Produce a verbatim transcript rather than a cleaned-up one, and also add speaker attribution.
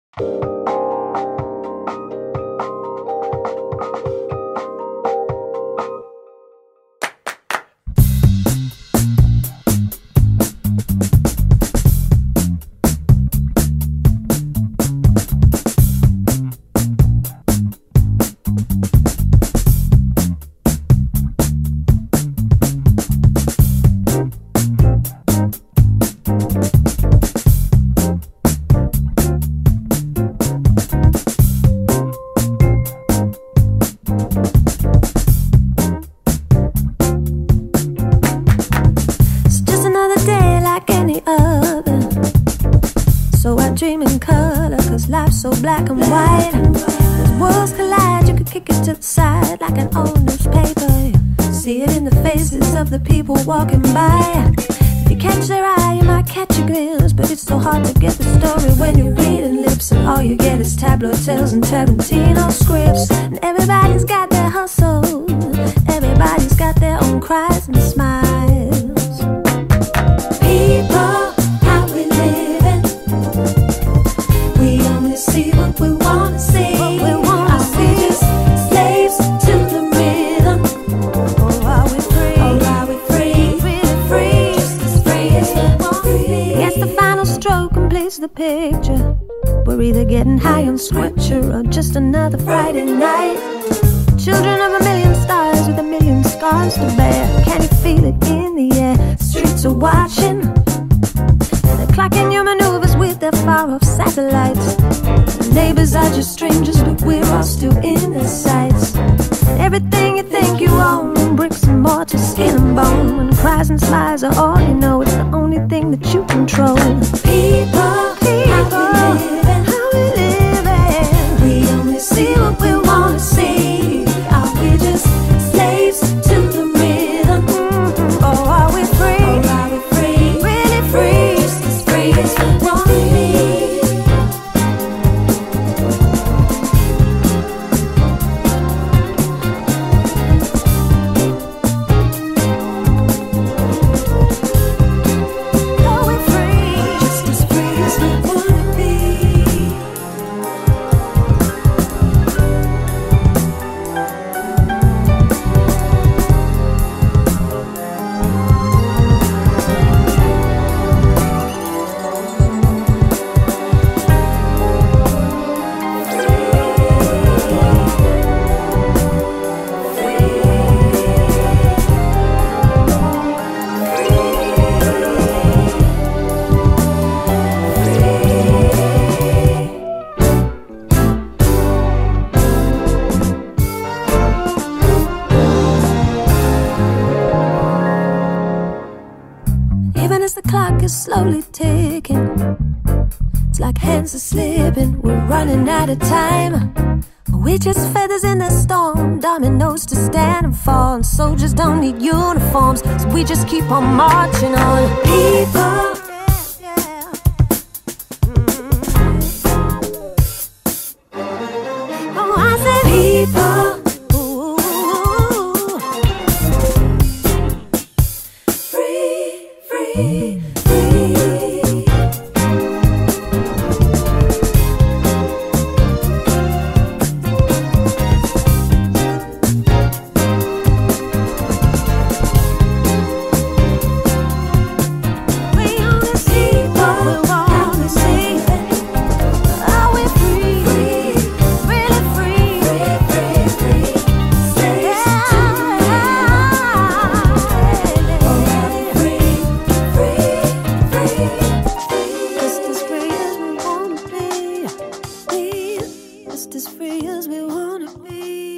Speaker 1: So black and white, as worlds collide, you could kick it to the side like an old newspaper. See it in the faces of the people walking by. If you catch their eye, you might catch a glimpse, but it's so hard to get the story when you're reading lips, and all you get is tabloid tales and Tarantino scripts. And everybody's got their hustle, everybody's got their own cries and smiles. People, see what we wanna see. What we wanna are see. We just slaves to the rhythm? Oh, are we free? Oh, are we free? Really free? Just as free as we want to be. Yes, the final stroke completes the picture. We're either getting high on scripture or just another Friday night. Children of a million stars with a million scars to bear. Can you feel it in the air? The streets are watching. They're clocking your maneuvers with their far-off satellites. The neighbors are just strangers, but we're all still in their sights. Everything you think you own, bricks and mortar, skin and bone, when cries and smiles are all you know, it's the only thing that you control. People, people, how we living, how we living. We only see what we wanna see. Are we just slaves to the rhythm? Mm-hmm. Or are we free? Or are we free? Really free? Just as free as we wanna be. Slowly ticking, it's like hands are slipping. We're running out of time. We just feathers in the storm, dominoes to stand and fall. And soldiers don't need uniforms, so we just keep on marching on. People, yeah, mm-hmm. Oh, I said people. Just as free as we wanna be.